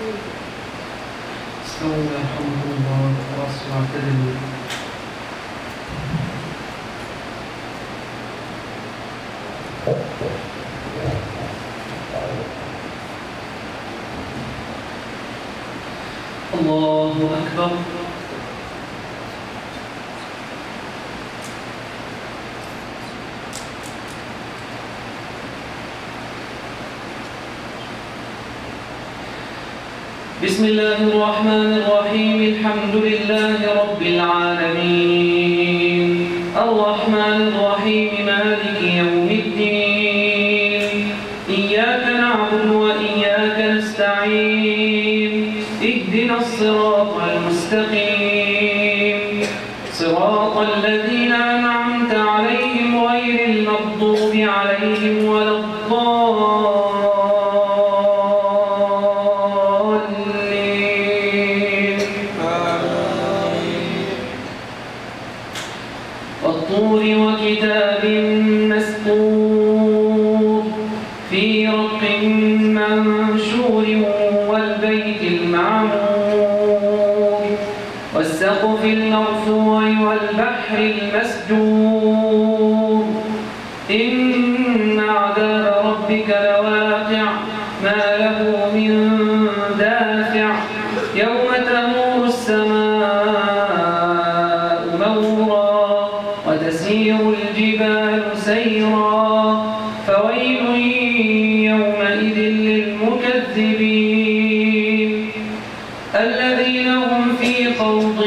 استووا يرحمكم الله وأصلوا واعتدلوا. الله أكبر. بسم الله الرحمن الرحيم. الحمد لله رب العالمين الرحمن الرحيم مالك يوم الدين. إياك نعبد وإياك نستعين. اهدنا الصراط المستقيم صراط الذين أنعمت عليهم غير المغضوب عليهم ولا الضالين. والطور وكتاب مسطور في رق منشور والبيت المعمور والسقف المرفوع والبحر المسجور. إن عذاب ربك لواقع ما له من دافع يوم تمور السماء مورا وتسير الجبال سيرا فويل يومئذ للمكذبين الذين هم في خوض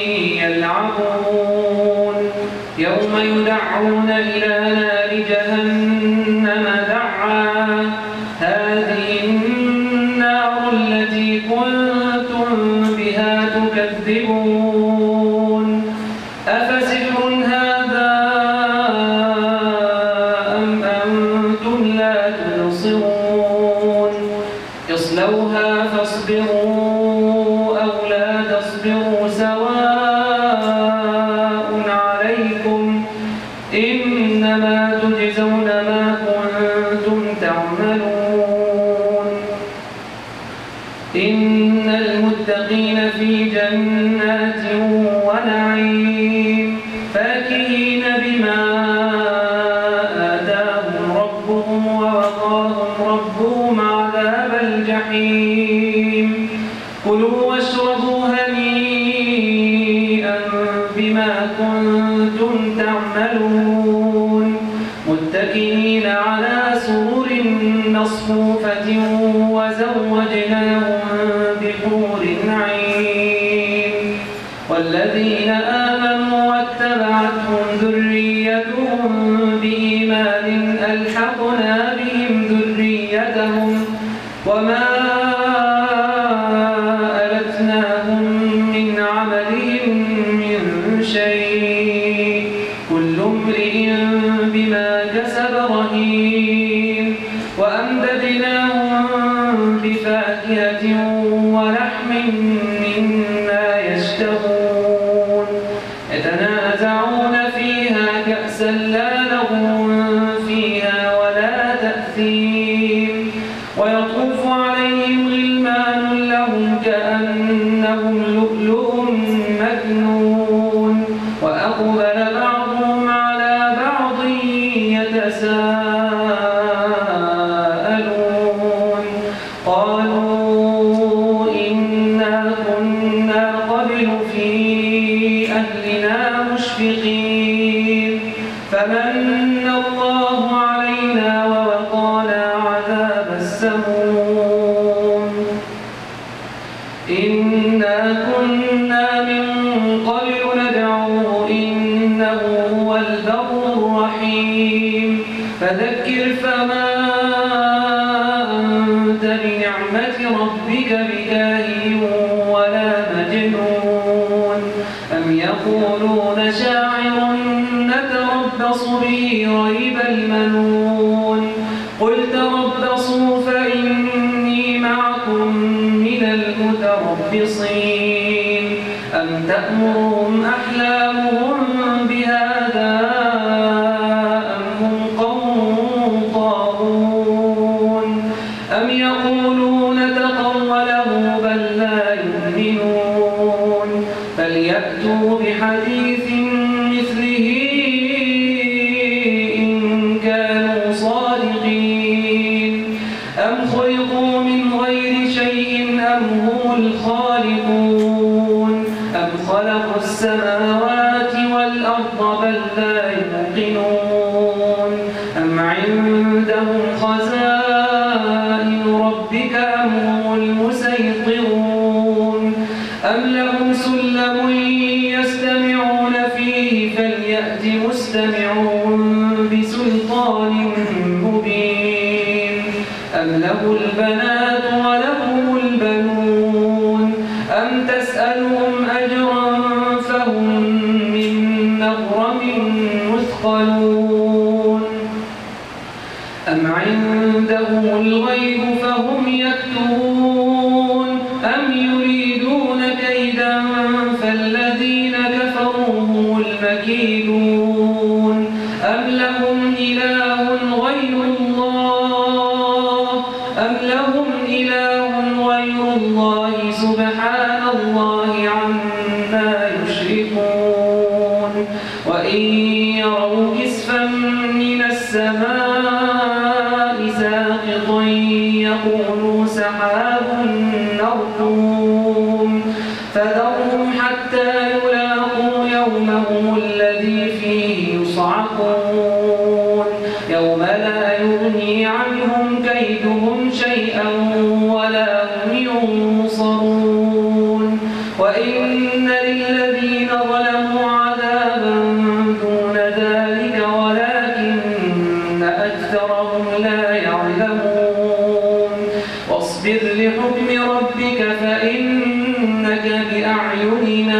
يلعبون. يوم يدعون إلى نار جهنم دعا هذه النار التي كنتم بها تكذبون. أفسحر هذا أم أنتم لا تبصرون. اصلوها فاصبروا أو لا تصبروا سواء عليكم إنما تجزون ما كنتم تعملون. إن المتقين في جنات ونعيم فاكهين بما آتاهم ربهم ووقاهم ربهم عذاب الجحيم. كلوا واشربوا هنيئا بما كنتم تعملون متكئين على سرر مصفوفة وزوجناهم بحور عين. والذين آمنوا واتبعتهم ذريتهم بإيمان ألحقنا بهم ذريتهم وما ألتناهم من عملهم من شيء كل امرئ بما كسب رهين. وأمددناهم بفاكهة ولحم مما يشتهون يتنازعون فيها كأسا لا لغو فيها ولا تأثيم. ويطوف عليهم غلمان لهم كأنهم لؤلؤ مكنون. وأقبل بعضهم على بعض يتساءلون قالوا إنا كنا قبل في أهلنا مشفقين فمن الله علينا ووقانا عذاب السموم. إنا كنا من قبل ندعوه إنه هو البر الرحيم. فذكر فما أنت بنعمة ربك بكاهن ولا مجنون. أم يقولون شاعر نتربص به ريب المنون. قل تربصوا فإني معكم من المتربصين. أم تأمرهم أحلامهم بهذا أم هم قوم طاغون. أم يقولون تقوله أم خلقوا من غير شيء أم هم الخالقون أم خلقوا السماوات والأرض بل لا يوقنون أم عندهم خزائن ربك أم هم المسيطرون أم لهم سلم يستمعون فيه فليأت مستمعون بسلطان مبين أم له البنات ولهم البنون أم تسألهم أجرا فهم من مغرم مثقلون أم عندهم الغيب فهم يكتبون أم يريدون كيدا فالذين كفروا هم المكيدون أم لهم إله غير الله سبحان الله عما يشركون وإن يروا كسفا من السماء ساقطا يقولوا سحاب مركوم فذرهم حتى يلاقوا يومهم الذي فيه يصعقون يوم لا يغني عنهم كيدهم شيئا ولا هم ينصرون وإن للذين ظلموا عذابا دون ذلك ولكن أكثرهم لا يعلمون واصبر لحكم ربك فإنك بأعيننا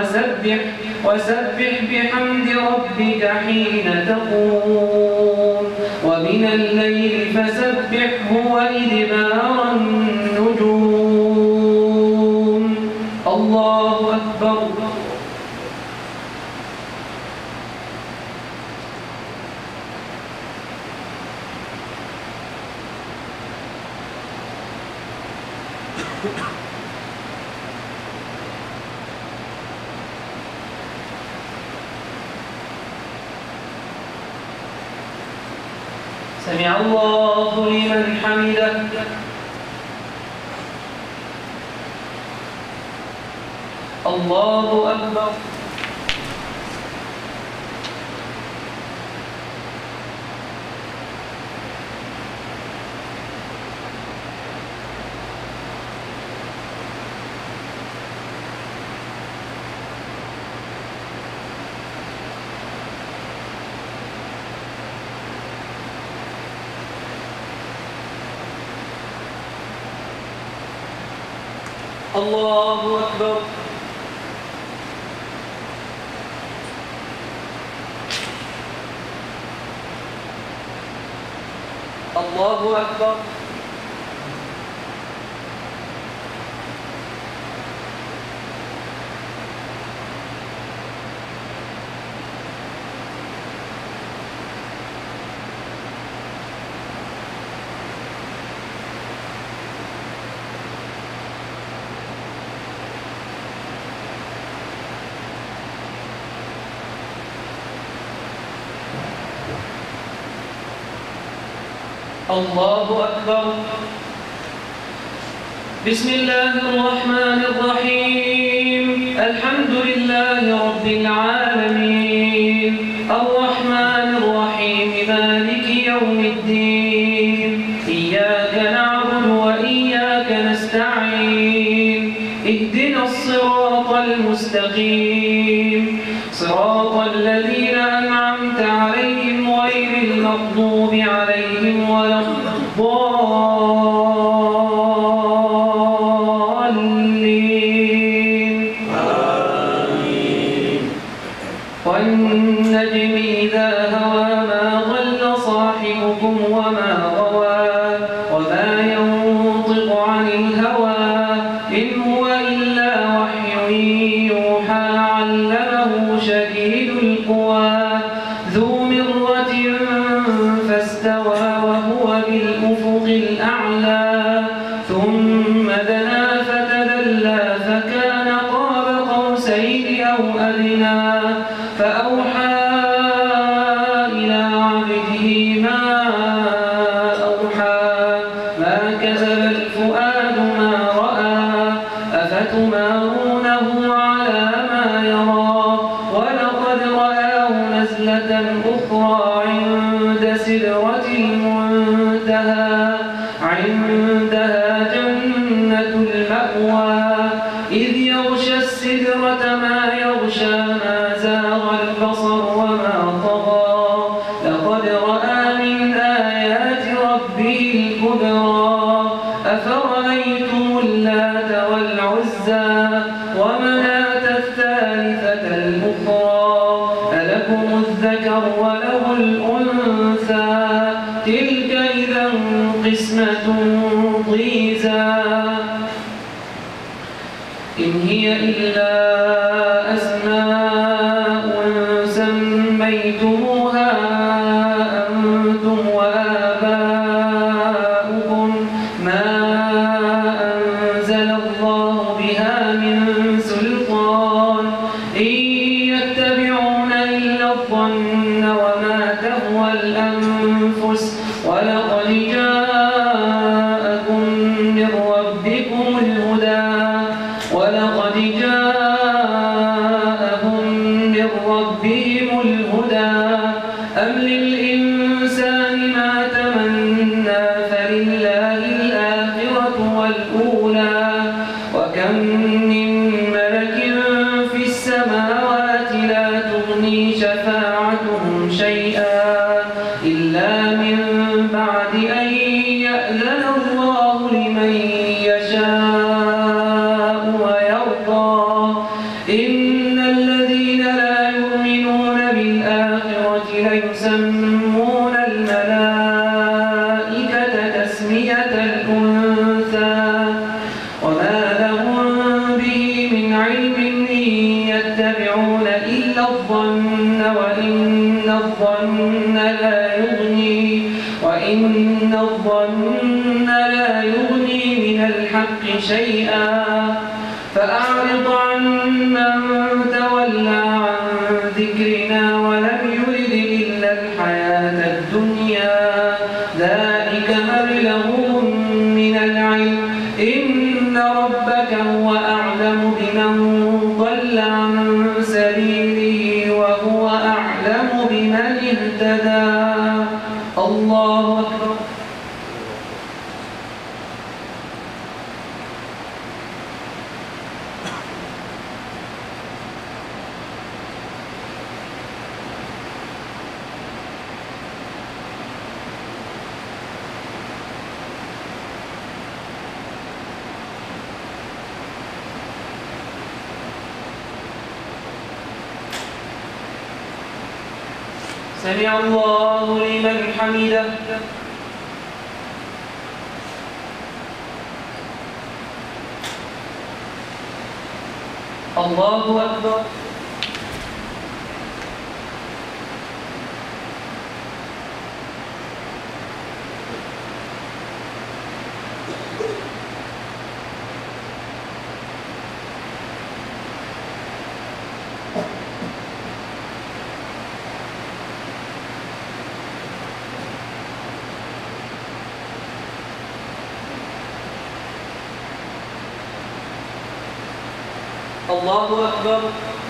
وسبح بحمد ربك حين تقوم ومن الليل فسبحه وإدبار النجوم الله أكبر سمع الله لمن حمده الله أكبر الله أكبر الله أكبر الله أكبر بسم الله الرحمن الرحيم الحمد لله رب العالمين الرحمن الرحيم مالك يوم الدين إياك نعبد وإياك نستعين اهدنا الصراط المستقيم صراط الذين أنعمت عليهم غير المغضوب عليهم ولا الضالين آمين والنجم إذا هوى ما ضل صاحبكم وما غوى وما ينطق عن الهوى إن هو إلا وحي يوحى علمه شديد القوى ذو مرة فاستوى وهو بالأفق الأعلى ثم دنا فتدلى فكان قاب قوسين أو أدنى فأوحى إلى عبده ما أوحى ما أفتمارونه على ما يرى ولقد رآه نزلة أخرى عند سدرة المنتهى عندها جنة المأوى إذ يغشى السدرة ما يغشى ما زاغ البصر وما طغى لقد رأى من آيات ربه الكبرى أفرأيتم اللات والعزى ومناة الثالثة الأخرى ألكم الذكر وله الأنثى تلك إذا قسمة ضيزى إن هي إلا أسماء سميتموها أنتم وآباؤكم ما أنزل الله بها من سلطان إن يتبعون إلا الظن وما تهوى الأنفس ولقد جاءكم من ربكم الهدى أم للإنسان ما تمنى فلله الآخرة والأولى وكم من ملك في السماوات لا تغني شفاعتهم شيئا إلا من بعد أن يأذن الله لمن يشاء ويرضى إن الذين لا يؤمنون بالآخرة ليسمون الملائكة تسمية الأنثى وما لهم به من علم إن يتبعون إلا الظن وإن الظن لا يغني من الحق شيئا فأعرض عن من تولى عن ذكرنا ولم يرد إلا الحياة الدنيا ذلك مبلغهم من العلم إن ربك هو أعلم بمن ضل عن سبيله وهو أعلم بمن اهتدى الله أكبر سمع الله لمن حمده الله أكبر الله أكبر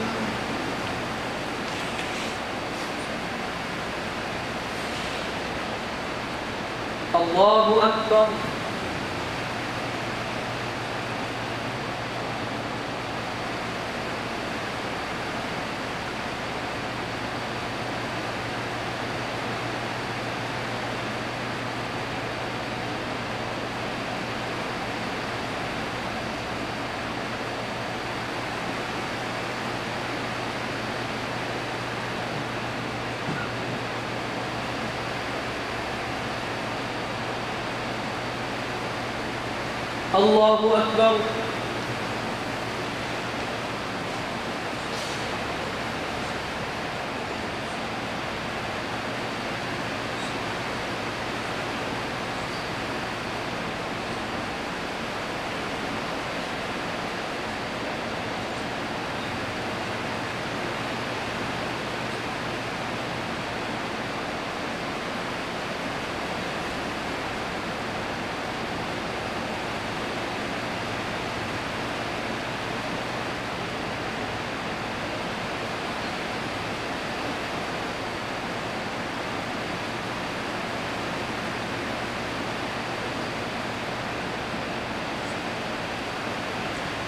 الله أكبر الله أكبر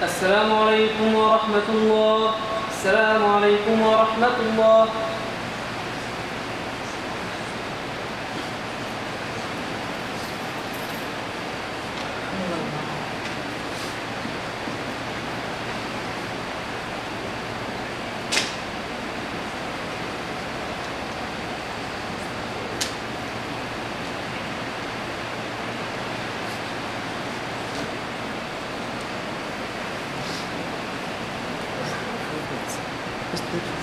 السلام عليكم ورحمة الله. السلام عليكم ورحمة الله. Just